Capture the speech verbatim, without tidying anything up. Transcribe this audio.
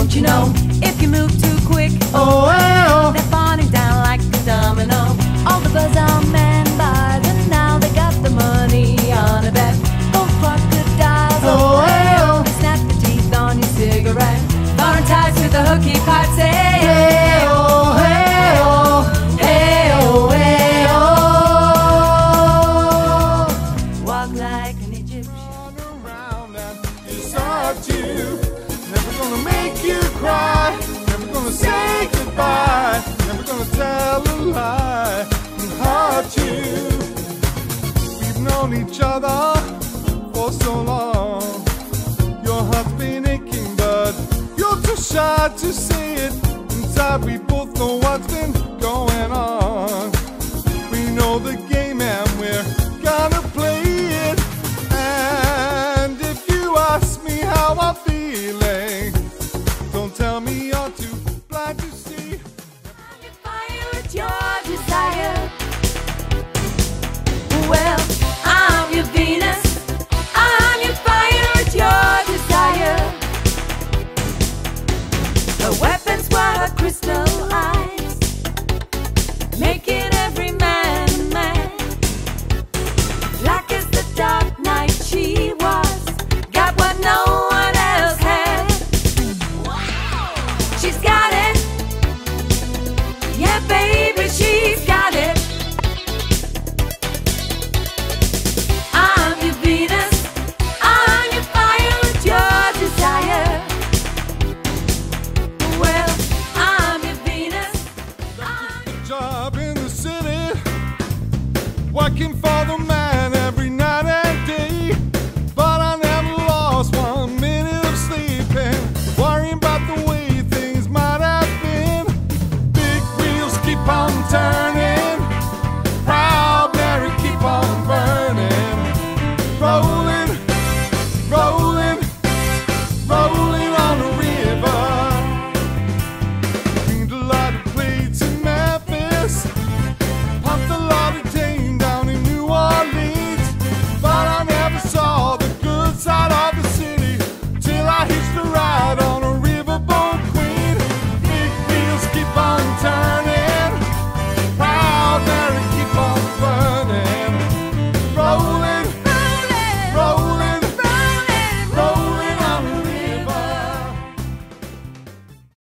Don't you know, if you move too quick, Oh, hey, oh. they're falling down like a domino. All the buzz-on men buy them now, they got the money on a bet. Gold crocodiles, Oh, hey, oh. they snap the teeth on your cigarette. Foreign ties with the hooky pipe say, Hey, oh, hey, oh. hey, oh, hey, oh. Walk like an Egyptian. Around and it's hard to. Never gonna make you cry. Never gonna say goodbye. Never gonna tell a lie. And hard to. We've known each other for so long. Your heart's been aching, but you're too shy to say it. Inside we both know what's been going on. We know the game and we're gonna play